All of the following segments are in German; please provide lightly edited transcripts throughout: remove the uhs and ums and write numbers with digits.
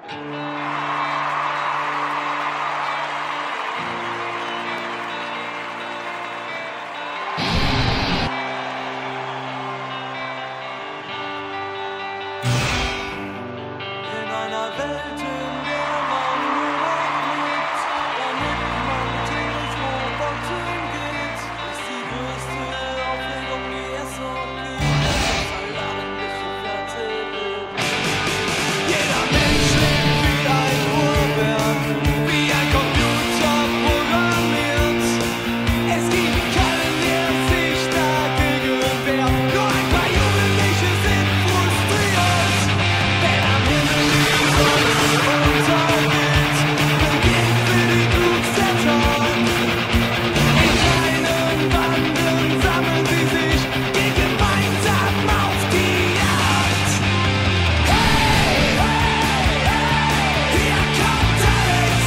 In einer Welt, in der man nur noch lebt, damit man täglich Roboter geht, ist die größte Aufregung, die es so gibt, das alarmische Fernsehbild. Jeder Mensch lebt wie ein Uhrwerk, wie ein Computer programmiert. Es gibt keinen, der sich dagegen wehrt, nur ein paar Jugendliche sind frustriert. Wenn am Himmel die Sonne untergeht, wo geht für die Glut der Tag? In kleinen Banden sammeln sie sich, gehen gemeinsam auf die Jagd. Hey, hey, hey, hier kommt Alex.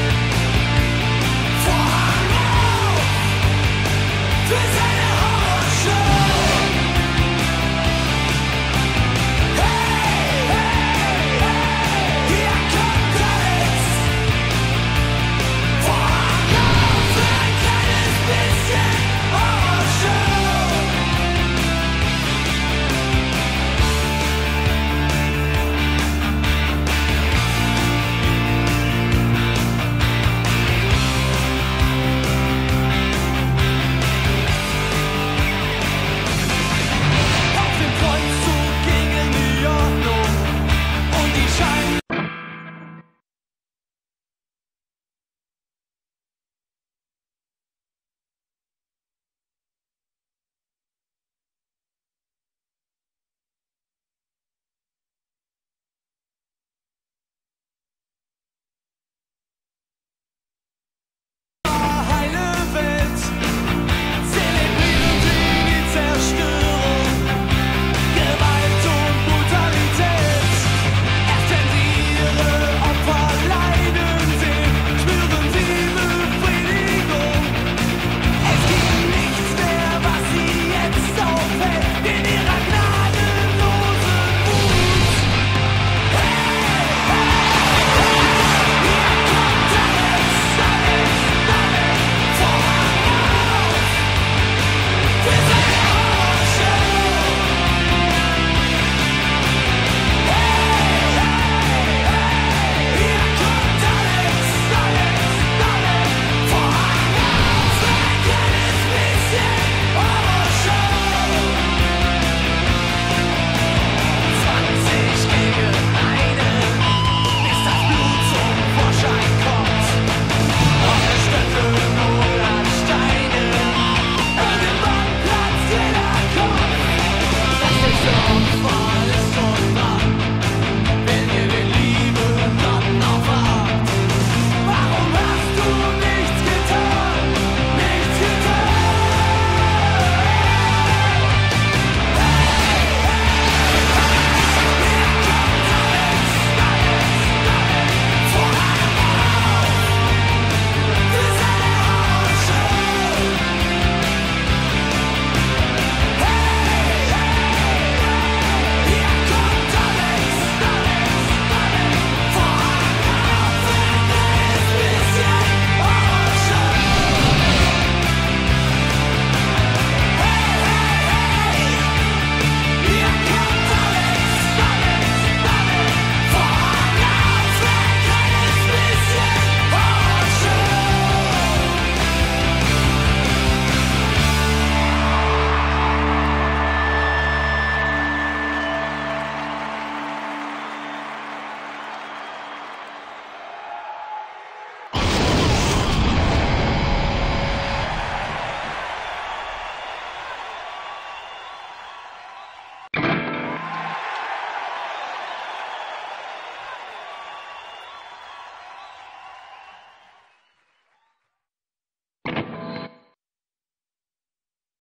Vorhang auf für seine Horrorshow. Hey, hey, hey, hier kommt Alex. Vorhang auf für ein kleines bisschen Horrorshow. Auf dem Kreuzzug ging in die Ordnung und die Scheiben